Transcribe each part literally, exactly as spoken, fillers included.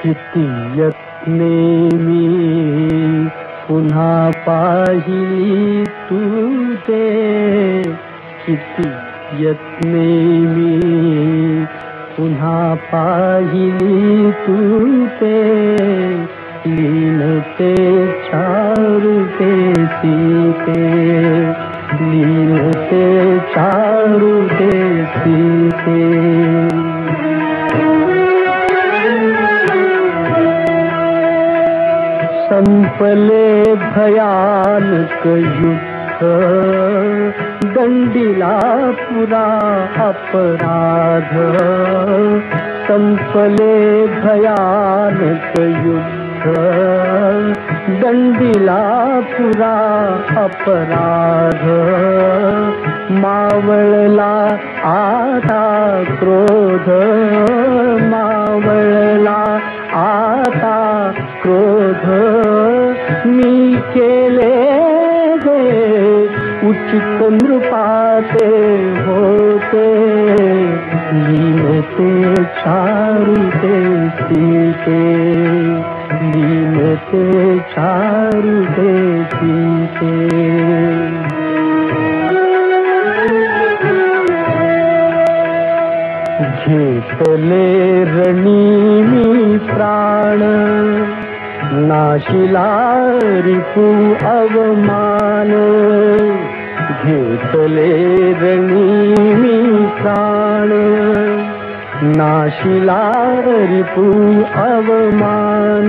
किती यत्ने मी पुन्हा पाहिली तू ते, किती यत्ने मी पुन्हा पाहिली तू ते, लीन ते चारू ते सीते, लीन ते चारू ते सीते। संपले भयानक युद्ध, दंडिला पुरा अपराध, संपले भयानक युद्ध, दंडिला पुरा अपराध, मावळला आता क्रोध, मावळला आता क्रोध, मी केले गे उचित नृपाते होते, लीन ते चारू ते सीते, लीन ते चारू ते सीते। घेतले रणी मी प्राण, नाशिला रिपू अवमान, घेतले रणी मी प्राण, नाशिला रिपू अवमान,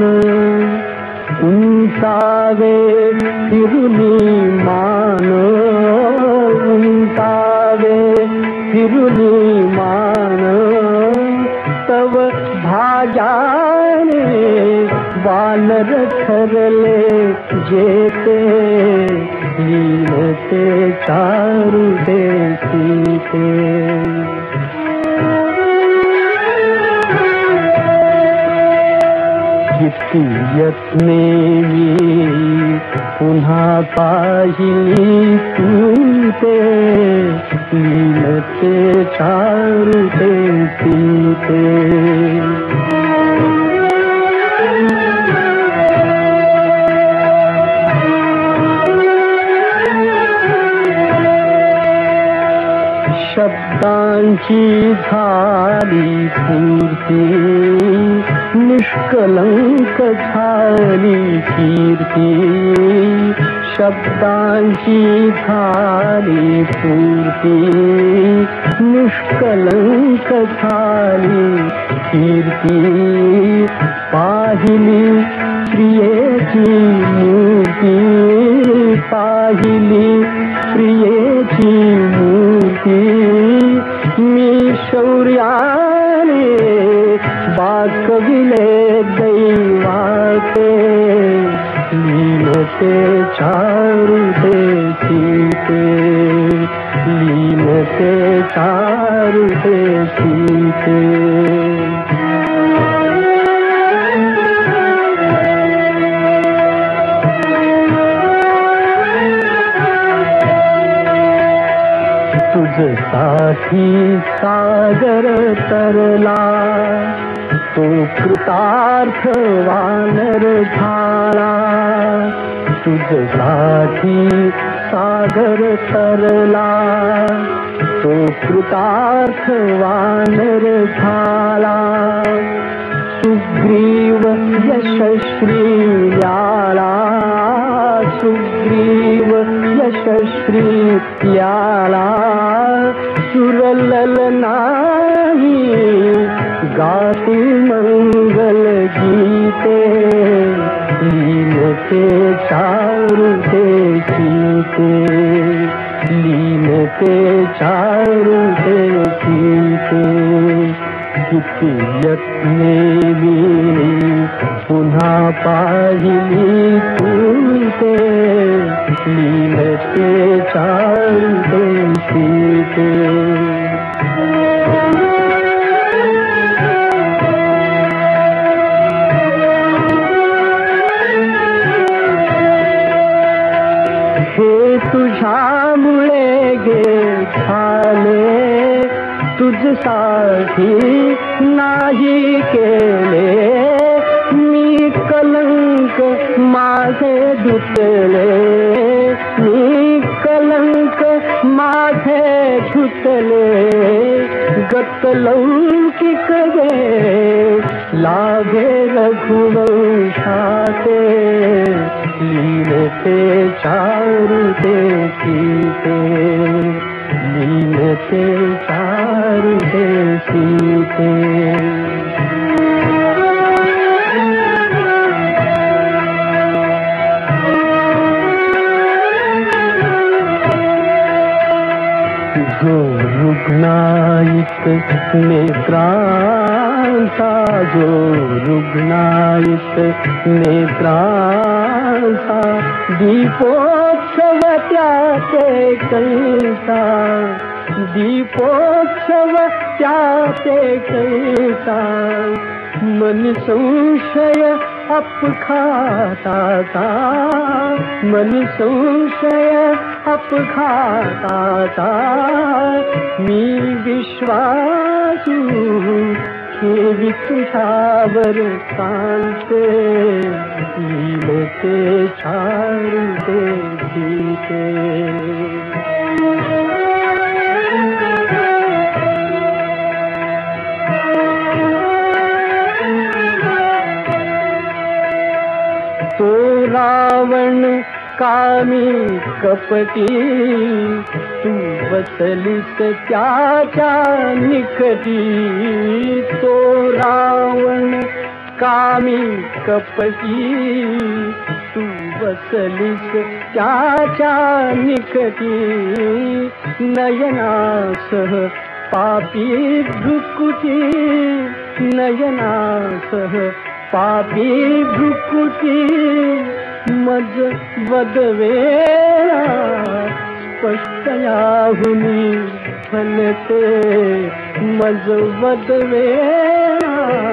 उंचावे फिरुनी मान, उंचावे फिरुनी मान, तव भाग्याने वानर ठरले जेते, लीन ते चारू ते सीते। किती यत्ने मी पुन्हा पाहिली तू ते, लीन ते चारू ते सीते। शब्दांची झाली पूर्ती, निष्कलंक झाली कीर्ती, शब्दांची झाली पूर्ती, निष्कलंक झाली कीर्ती, पाहिली प्रियेची मूर्ती, पाहिली प्रियेची मूर्ती, मी शौर्याने बाकविले दैवाते, लीन ते चारू ते सीते, लीन ते चारू ते सीते। तुझसाठी सागर तरला, तो कृतार्थ वानर झाला, तुझसाठी सागर तरला, तो कृतार्थ वानर झाला, सुग्रीव यशस्वी याला, सुग्रीव यशस्वी याला, सुरलल नाही गाती मंगल गीते, लीन ते चारू ते सीते, लीन ते चारू ते सीते। किती यत्ने मी पुन्हा पाहिली तू ते, लीन ते चारू ते सीते। हे तुझ्यामुळे गे झाले, तुझसाठी नाही केले धुतले मी कलंक माझे धुतले गत लौकिक गे लागे रघुवंशाते लीनते चारुते सीते लीनते चारुते सीते जो रुग्णायित नेत्रांचा जो रुग्णायित नेत्रांचा दीपोत्सव त्याचे कैसा दीपोत्सव त्याचे कैसा मन संशय अपघाताचा मन संशय अपघाताचा मी विश्वासू ठेवी तुझ्यावर कांते लीलते चारुते सीते तो रावण कामी कपटी तू बसलीस त्याच्या निकटी तो रावण कामी कपटी तू बसलीस त्याच्या निकटी नयनासह पापी भ्रुकुटी नयनासह पापी भ्रुकुटी मज वदवेळा स्पष्टयाहुनी फलते मज वदवेळा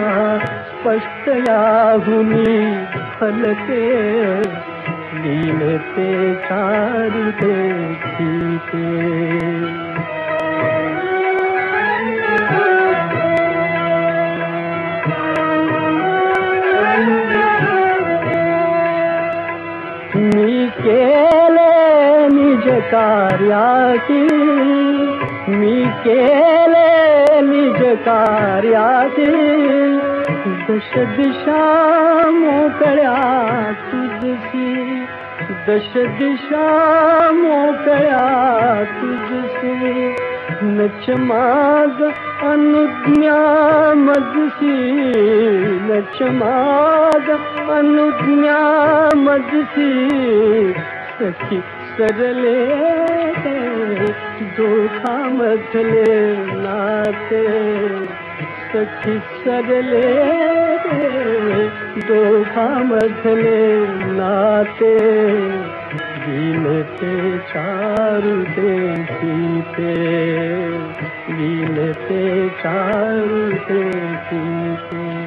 स्पष्टयाहुनी फलते लीलते चारुते सीते मी केले निज कार्याची मी केले निज कार्याची दश दिशा मोकळ्या तुझसी दश दिशा मोकळ्या तुझसी नच माग अनुज्ञा मजसी नच माग अनुज्ञा मजसी सखी सरले दोघांमधले नाते सखी सरले दोघांमधले नाते लीलते चारुते सीते लीलते चारुते सीते